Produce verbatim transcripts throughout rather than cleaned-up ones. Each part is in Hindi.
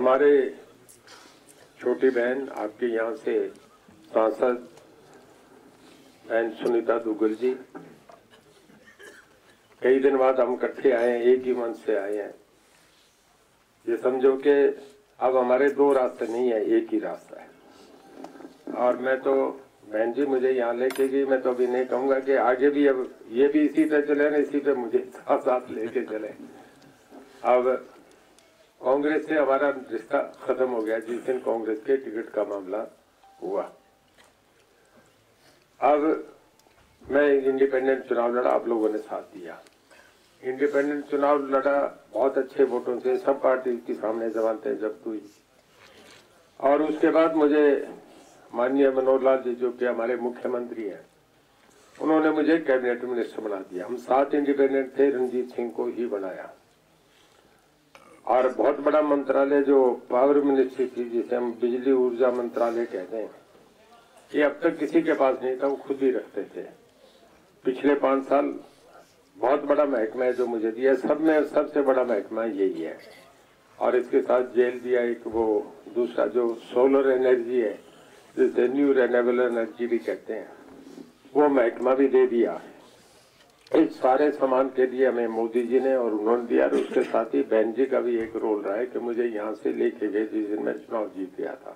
हमारे छोटी बहन आपके यहाँ से सांसद बहन सुनीता दुग्गल जी, कई दिन बाद हम इकट्ठे आए हैं, एक ही मंच से आए हैं। ये समझो कि अब हमारे दो रास्ते नहीं है, एक ही रास्ता है। और मैं तो बहन जी मुझे यहाँ लेके गई, मैं तो अभी नहीं कहूँगा कि आगे भी अब ये भी इसी पे चले ना, इसी पे मुझे साथ साथ लेके चले। अब कांग्रेस से हमारा रिश्ता खत्म हो गया जिस दिन कांग्रेस के टिकट का मामला हुआ। अब मैं इंडिपेंडेंट चुनाव लड़ा, आप लोगों ने साथ दिया। इंडिपेंडेंट चुनाव लड़ा बहुत अच्छे वोटों से, सब पार्टी के सामने जमानतें जब्त हुई। और उसके बाद मुझे माननीय मनोहर लाल जी जो कि हमारे मुख्यमंत्री हैं, उन्होंने मुझे कैबिनेट मिनिस्टर बना दिया। हम सात इंडिपेंडेंट थे, रणजीत सिंह को ही बनाया। और बहुत बड़ा मंत्रालय जो पावर मिनिस्ट्री थी, जिसे हम बिजली ऊर्जा मंत्रालय कहते हैं, ये अब तक किसी के पास नहीं था, वो खुद ही रखते थे। पिछले पांच साल बहुत बड़ा महकमा है जो मुझे दिया, सब में सबसे बड़ा महकमा यही है। और इसके साथ जेल दिया एक, वो दूसरा जो सोलर एनर्जी है जिसे न्यू रिन्यूएबल एनर्जी भी कहते हैं, वो महकमा भी दे दिया। इस सारे सामान के लिए हमें मोदी जी ने और उन्होंने दिया। और उसके साथ ही बहन जी का भी एक रोल रहा है कि मुझे यहाँ से लेके गए जिस दिन मैं चुनाव जीत गया था।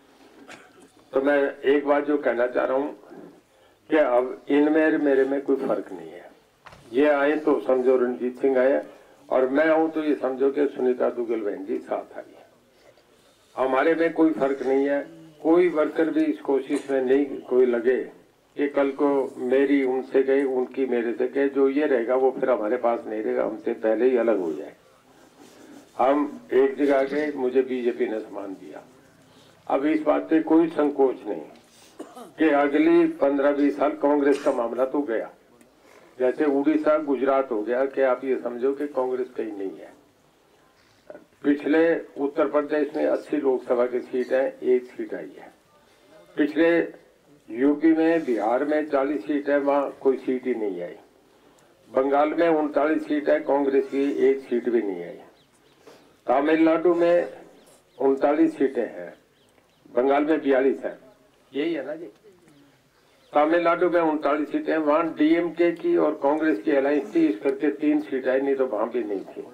तो मैं एक बात जो कहना चाह रहा हूँ कि अब इनमें मेरे में कोई फर्क नहीं है। ये आए तो समझो रणजीत सिंह आए, और मैं आऊँ तो ये समझो कि सुनीता दुग्गल बहन जी साथ आई है। हमारे में कोई फर्क नहीं है। कोई वर्कर भी इस कोशिश में नहीं कोई लगे कि कल को मेरी उनसे गई, उनकी मेरे से गए, जो ये रहेगा वो फिर हमारे पास नहीं रहेगा, हमसे पहले ही अलग हो जाए। हम एक जगह गए, मुझे बीजेपी ने सम्मान दिया। अब इस बात पे कोई संकोच नहीं कि अगली पंद्रह बीस साल कांग्रेस का मामला तो गया, जैसे उड़ीसा गुजरात हो गया, कि आप ये समझो कि कांग्रेस कहीं नहीं है। पिछले उत्तर प्रदेश में अस्सी लोकसभा की सीट है, एक सीट आई है। पिछले यूपी में, बिहार में चालीस सीट है, वहाँ कोई सीट ही नहीं आई। बंगाल में उनतालीस सीट है, कांग्रेस की एक सीट भी नहीं आई। तमिलनाडु में उनतालीस सीटें हैं, बंगाल में बयालीस है, यही है ना जी। तमिलनाडु में उनतालीस सीटें, वहाँ डीएमके की और कांग्रेस की अलायंस थी, इस करके तीन सीट आई, नहीं तो वहां भी नहीं थी।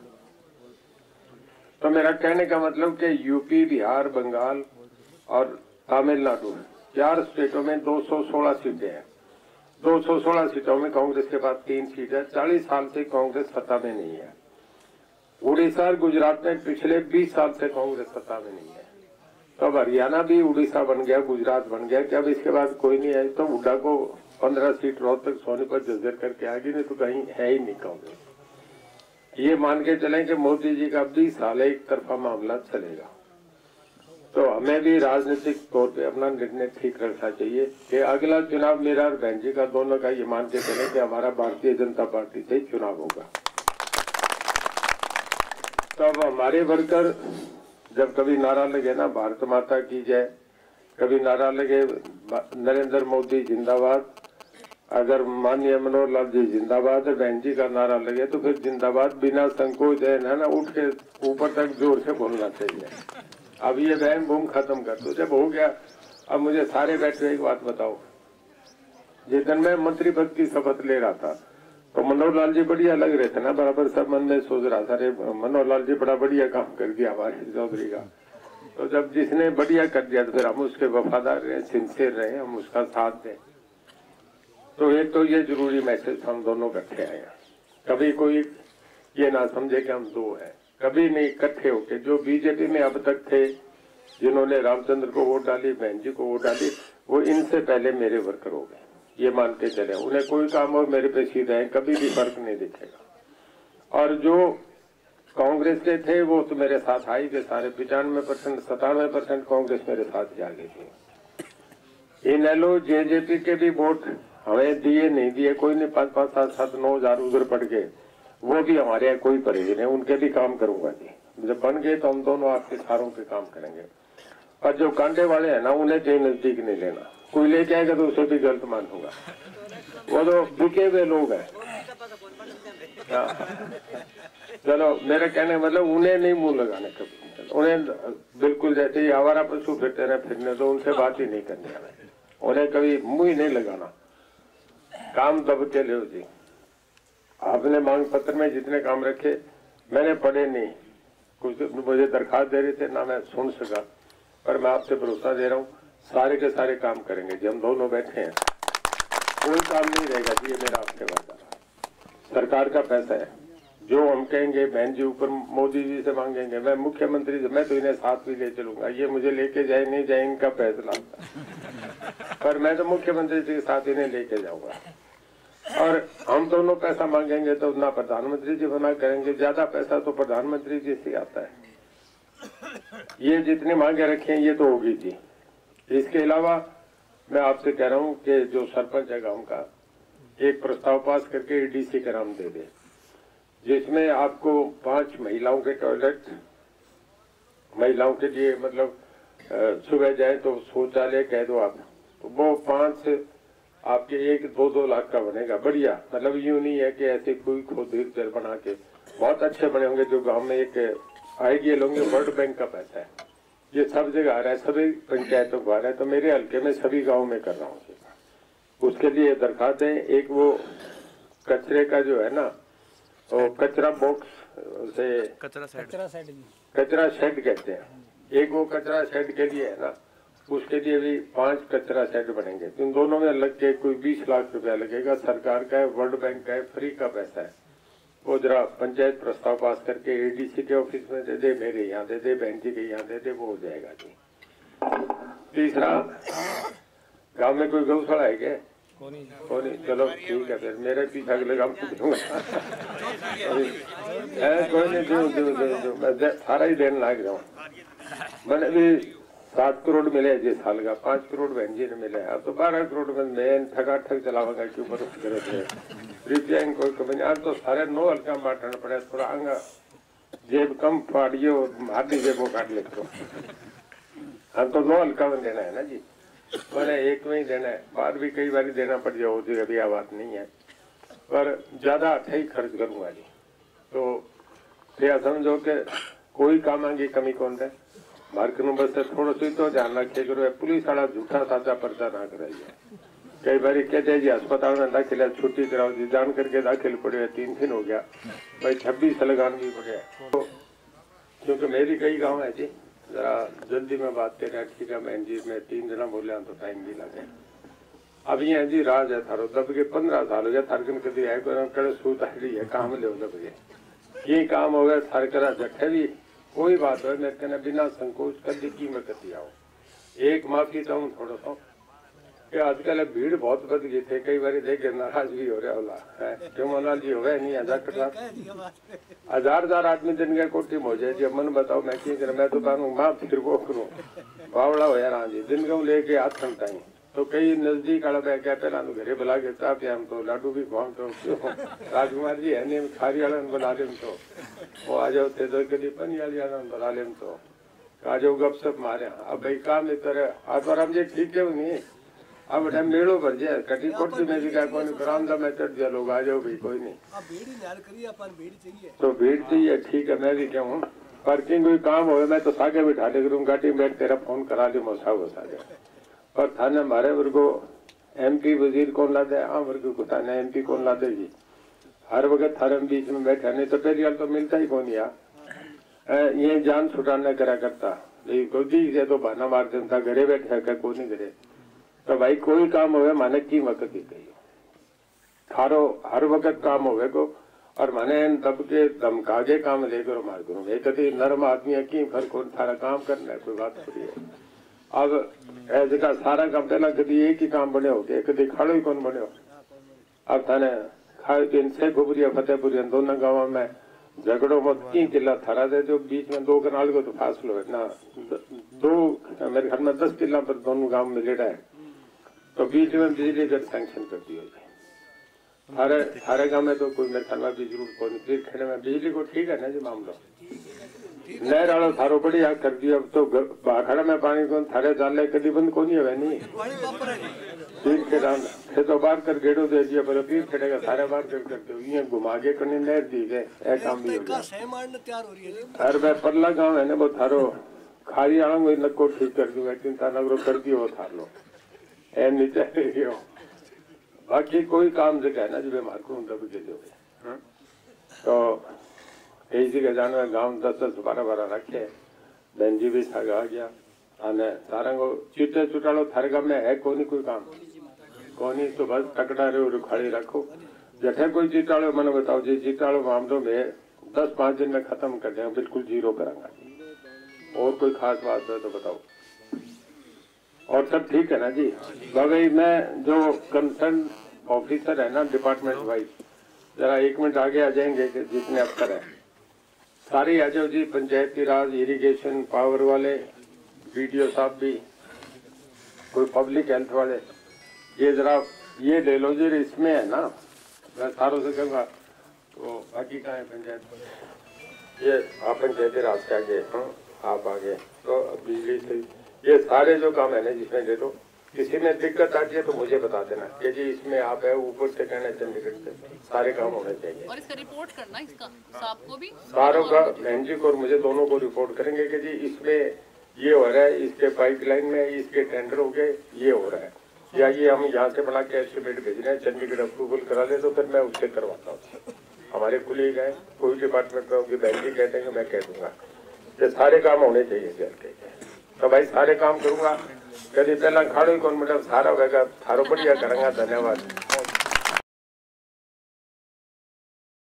तो मेरा कहने का मतलब कि यूपी, बिहार, बंगाल और तमिलनाडु, चार स्टेटों में दो सौ सोलह सीटें हैं। दो सौ सोलह सीटों में कांग्रेस के पास तीन सीट है। चालीस साल से कांग्रेस सत्ता में नहीं है। उड़ीसा और गुजरात में पिछले बीस साल से कांग्रेस सत्ता में नहीं है। तो अब हरियाणा भी उड़ीसा बन गया, गुजरात बन गया, कि अब इसके बाद कोई नहीं है। तो हुड्डा को पंद्रह सीट रोहतक सोनीपत जर्जर करके आ गई, नहीं तो कहीं है ही नहीं कांग्रेस। ये मान के चलें कि मोदी जी का बीस साल एक तरफा मामला चलेगा। तो हमें भी राजनीतिक तौर पे अपना निर्णय ठीक रखना चाहिए कि अगला चुनाव मेरा और बहन जी का दोनों का, ये मान के चले कि हमारा भारतीय जनता पार्टी से चुनाव होगा। तो अब हमारे वर्कर जब कभी नारा लगे ना भारत माता की जय, कभी नारा लगे नरेंद्र मोदी जिंदाबाद, अगर माननीय मनोहर लाल जी जिंदाबाद और बहन जी का नारा लगे तो फिर जिंदाबाद बिना संकोच है ना, उठ के ऊपर तक जोर से बोलना चाहिए। अब ये बहन बूम खत्म कर दो, जब हो गया। अब मुझे सारे बैठे एक बात बताओ, जिस दिन मैं मंत्री पद की शपथ ले रहा था तो मनोहर लाल जी बढ़िया लग रहे थे ना, बराबर सब मन में सोच रहा था, अरे मनोहर लाल जी बड़ा बढ़िया काम कर दिया हमारे चौधरी का। तो जब जिसने बढ़िया कर दिया तो फिर हम उसके वफादार रहे, सिंसियर रहे, हम उसका साथ दें। तो एक तो ये जरूरी मैसेज हम दोनों इकट्ठे आए हैं। कभी कोई ये ना समझे कि हम दो हैं, कभी नहीं। इकट्ठे होके जो बीजेपी में अब तक थे, जिन्होंने रामचंद्र को वोट डाली, बहन जी को वोट डाली, वो इनसे पहले मेरे वर्कर हो गए, ये मान के चले। उन्हें कोई काम हो मेरे पे सीधे है, कभी भी फर्क नहीं दिखेगा। और जो कांग्रेस के थे वो तो मेरे साथ आई थे सारे, पिचानवे परसेंट सतानवे परसेंट कांग्रेस मेरे साथ जा गई थी। इनेलो जेजेपी के भी वोट हमें दिए नहीं दिए, कोई नहीं, पाँच पाँच सात सात नौ हजार उधर पड़ गए, वो भी हमारे यहाँ कोई परहेज नहीं, उनके भी काम करूंगा जी। जब बन गए तो हम दोनों आपके सारों पे काम करेंगे। और जो कांटे वाले हैं ना, उन्हें कहीं नजदीक नहीं लेना। कोई ले जाएगा तो उसे भी गलत मानूंगा, वो तो बिके हुए लोग हैं। चलो मेरा कहने मतलब उन्हें नहीं मुंह लगाने कभी। उन्हें बिल्कुल जैसे ही आवारा पशु फिरते रहे फिरने तो उनसे बात ही नहीं करनी हमें, उन्हें कभी मुंह ही नहीं लगाना, काम दब के ले जी। आपने मांग पत्र में जितने काम रखे मैंने पढ़े नहीं, कुछ मुझे दरखास्त दे रहे थे ना मैं सुन सका, पर मैं आपसे भरोसा दे रहा हूँ सारे के सारे काम करेंगे। जब हम दोनों बैठे हैं कोई काम नहीं रहेगा जी, ये मेरा आपसे वादा। सरकार का पैसा है, जो हम कहेंगे बहन जी ऊपर मोदी जी से मांगेंगे, मैं मुख्यमंत्री से, मैं तो इन्हें साथ भी ले चलूंगा, ये मुझे लेके जाए नहीं जाए इनका फैसला, पर मैं तो मुख्यमंत्री जी के साथ इन्हें लेके जाऊंगा। और हम दोनों पैसा मांगेंगे तो ना प्रधानमंत्री जी बना करेंगे, ज्यादा पैसा तो प्रधानमंत्री जी से आता है। ये जितनी मांगे रखे हैं ये तो होगी जी। इसके अलावा मैं आपसे कह रहा हूँ कि जो सरपंच है गांव का, एक प्रस्ताव पास करके एडीसी का नाम दे दे, जिसमें आपको पांच महिलाओं के टॉयलेट, महिलाओं के लिए मतलब सुबह जाए तो शौचालय कह दो आप, तो वो पांच आपके एक दो दो लाख का बनेगा, बढ़िया। मतलब यूं नहीं है कि ऐसे कोई खुद बना के, बहुत अच्छे बने होंगे जो गांव में एक आइडियल होंगे। वर्ल्ड बैंक का पैसा है, ये सब जगह आ रहा है, सभी पंचायतों को आ रहा है, तो मेरे हल्के में सभी गाँव में कर रहा हूँ। उसके लिए दरखास्त है, एक वो कचरे का जो है ना, वो कचरा बॉक्स से कचरा शेड, कचरा शेड कहते हैं, एक वो कचरा शेड के लिए है ना, उसके लिए भी पांच कचरा शेड बनेंगे। इन दोनों में लग के कोई बीस लाख रुपया लगेगा, सरकार का है, वर्ल्ड बैंक का है, फ्री का पैसा है। वो जरा पंचायत प्रस्ताव पास करके एडीसी के ऑफिस में दे दे, मेरे यहाँ दे दे, बहन जी के यहाँ दे दे, वो हो जाएगा जी। तीसरा, गाँव में कोई गौशाला है क्या? कोई नहीं, चलो ठीक है, फिर मेरे पीछे अगले गाँव से दूंगा। कोई नहीं, दो दो दो दो मैं सारा ही देने लग रहा हूँ। मैंने भी सात करोड़ मिले जिस साल का, पांच करोड़ बहन जी ने मिले, अब तो बारह करोड़ में मैं ठगा ठग चलाऊंगा क्यों रुपया कोई कमी। आज तो सारे नो हल्का बांटना पड़े, थोड़ा अंगा जेब कम फाड़ियो, आधी जेबों काट लेते हो। हम तो नो हल्का में देना है ना जी, मैंने एक में ही देना है, बार भी कई बार देना पड़ जाओ जी, अभी बात नहीं है, पर ज्यादा अच्छा ही खर्च करूंगा जी। तो फिर समझो कि कोई काम आगे कमी कौन है, मार्क नंबर से थोड़ा सी तो ध्यान रखे करो, पुलिस वाला झूठा साचा पर्चा ना कराइए। कई बार कहते हैं जी अस्पताल में दाखिल है, छुट्टी कराओ जी, जान करके दाखिल पड़े है, तीन दिन हो गया भाई, छब्बीस लगान भी पड़े। तो क्योंकि मेरी कई गाँव है जी, जरा जल्दी में बात करें, ठीक है बहन जी, मैं तीन जना बोले तो टाइम भी लगे। अब ये जी राज है थारो, दब के पंद्रह साल हो गया, थारकन कदी है कड़े सूत हरी है, काम ले दब के ये काम हो गया, थार करा जट्ठे भी कोई बात है, मैं कहना बिना संकोच कदी कीमत कदी आओ। एक माफी चाहूँ थोड़ा सा कि आजकल भीड़ बहुत बढ़ गई थे, कई बार देख के नाराज भी हो रहा होला है, क्यों मना जी हो गए नहीं हजार कटा हजार हजार आदमी दिन के कोठी में हो जाए जी। मन बताओ मैं क्या करूँ, मैं तो कहूँ माँ फिर वो करूँ बावड़ा हो यार जी, दिन को लेके हाथ खनटाई। तो कई नजदीक वाला बह क्या पहला तो घरे बुला के चाह पिया, हम तो लाडू भी खुआ, तो राजकुमार जी है नहीं खारी वाला बुला ले, तो वो आ जाओ थे तो कभी पनी वाली वाला बुला ले, तो आ जाओ गप सप मारे। अब भाई काम इस तरह आज बार हम जी ठीक है नहीं, अब टाइम मेड़ो भर जाए कटी कोठी में भी क्या कोई बरामदा में चढ़ दिया, लोग आ जाओ भाई कोई नहीं, तो भीड़ चाहिए ठीक है। मैं भी क्या हूँ पार्किंग कोई काम हो मैं तो सागे बिठा ले करूँ, गाड़ी में बैठ तेरा फोन करा दे मोसा वसा दे, पर थाने हमारे वर्ग को एमपी वजीर कौन ला दे, हाँ वर्ग को थाने एमपी कौन ला देगी, हर वक्त थारे बीच में बैठा नहीं तो पहली बार तो मिलता ही कौन यार, ये जान छुटाना करा करता गोदी से तो बहाना मार देता, घरे बैठे क्या कौन नहीं करे। तो भाई कोई काम हो माने की वक्त ही कही थारो हर वक्त काम होवे को, और माने दब के धमका के काम लेकर मार करूँ, ये कभी नरम आदमी है की फर्क कौन थारा काम करना है, कोई बात थोड़ी है। अब ऐसे का सारा काम पहला कभी एक ही काम बने हो गए, कभी खाड़ो ही कौन बने हो। अब थाने खाए दिन से घुबरिया फतेहपुरिया दोनों गाँव में झगड़ो मत की किला थारा दे, जो बीच में दो कनाल को तो फासलो है ना, दो मेरे घर में दस किला पर दोनों गाँव में लेड़ा है, तो बीच में बिजली का सैंक्शन कर दिया जाए। थारे थारे गाँव में तो कोई मेरे ख्याल में बिजली को नहीं, खेड़े में बिजली को ठीक है ना जी मामला, नहर वालों थारो बढ़िया कर दिया। अब तो बाखड़ा में पानी को थारे डाले कभी बंद को नहीं है नहीं, पीर खेड़ा खेतों बार कर गेड़ो दे दिया पर पीर खेड़ेगा सारे बार कर करते हो ये घुमा के कहीं नहर दी गए ए काम भी हो गया। तैयार हो रही है अरे भाई परला गांव है ना वो थारो खारी आना कोई नक्को ठीक कर दूंगा चिंता नगरो कर दियो वो थार लो ए नीचे रहियो बाकी कोई काम जगह है ना जो बीमार को दब के जो तो यही जगह जाना है गाँव दस दस बारह बारह रखे बहन जी भी सागा आ गया आने सारा को चीटे चुटालो थारे गाँव में है कोई कोई काम कोनी तो बस टकड़ा रहे और खाली रखो जैसे कोई चीटाड़ो मैंने बताओ जी चीटाड़ो मामलों में दस पाँच दिन में खत्म कर देंगे बिल्कुल जीरो करांगा और कोई खास बात है तो बताओ और सब ठीक है ना जी भाई मैं जो कंसर्न ऑफिसर है ना डिपार्टमेंट वाइज जरा एक मिनट आगे आ जाएंगे कि जितने अफसर हैं सारे आ जाओ जी पंचायती राज इरिगेशन पावर वाले वीडियो साहब भी कोई पब्लिक हेल्थ वाले ये जरा ये ले लो जी इसमें है ना मैं सारों से कहूँगा तो बाकी का है पंचायत ये आप पंचायती राज के आगे आप आगे तो बिजली से ये सारे जो काम है ना जिसमें ले लो किसी में दिक्कत आती है तो मुझे बता देना कि जी इसमें आप है ऊपर से कहना चंडीगढ़ से सारे काम होने चाहिए और इसका रिपोर्ट करना इसका साहब को भी सारों का बहन जी को और मुझे दोनों को रिपोर्ट करेंगे कि जी इसमें ये हो रहा है इसके पाइपलाइन में इसके टेंडर हो गए ये हो रहा है या ये हम यहाँ से बना के एस्टिमेट भेज रहे हैं चंडीगढ़ अप्रूवल करा ले तो फिर मैं उससे करवाता हूँ हमारे खुले गए कोई डिपार्टमेंट में होगी बैंक ही कह देंगे मैं कह दूंगा ये सारे काम होने चाहिए जल के तो भाई सारे काम करूंगा कभी पहला खाड़ो कौन मतलब सारा होगा थारो बढ़िया करेंगे धन्यवाद।